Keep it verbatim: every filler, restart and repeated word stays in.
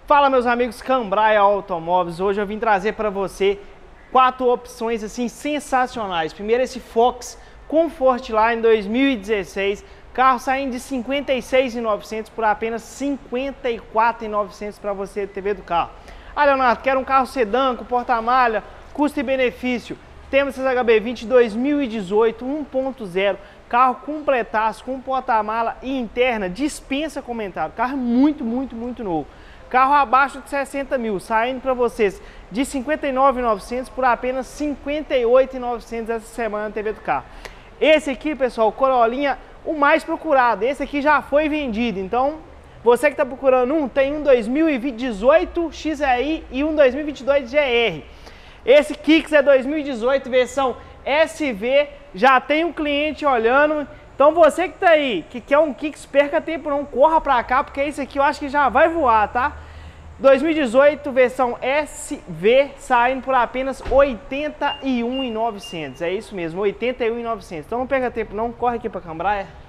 Fala, meus amigos Cambraia Automóveis. Hoje eu vim trazer para você quatro opções assim sensacionais. Primeiro, esse Fox Comfortline dois mil e dezesseis, carro saindo de cinquenta e seis mil e novecentos por apenas cinquenta e quatro mil e novecentos para você T V do carro. Ah, Leonardo, quero um carro sedã com porta-malha, custo e benefício. Temos esse H B vinte dois mil e dezoito um ponto zero, carro completaço, com porta-mala e interna, dispensa comentário. Carro muito, muito, muito novo. Carro abaixo de sessenta mil, saindo para vocês de cinquenta e nove mil e novecentos por apenas cinquenta e oito mil e novecentos essa semana na T V do carro. Esse aqui, pessoal, Corollinha, o mais procurado. Esse aqui já foi vendido, então você que está procurando um, tem um dois mil e dezoito X E I e um dois mil e vinte e dois G R. Esse Kicks é dois mil e dezoito, versão S V, já tem um cliente olhando. Então você que tá aí, que quer um Kicks, perca tempo não, corra pra cá, porque esse aqui eu acho que já vai voar, tá? dois mil e dezoito, versão S V, saindo por apenas oitenta e um mil e novecentos. É isso mesmo, oitenta e um mil e novecentos. Então não perca tempo não, corre aqui pra Cambraia.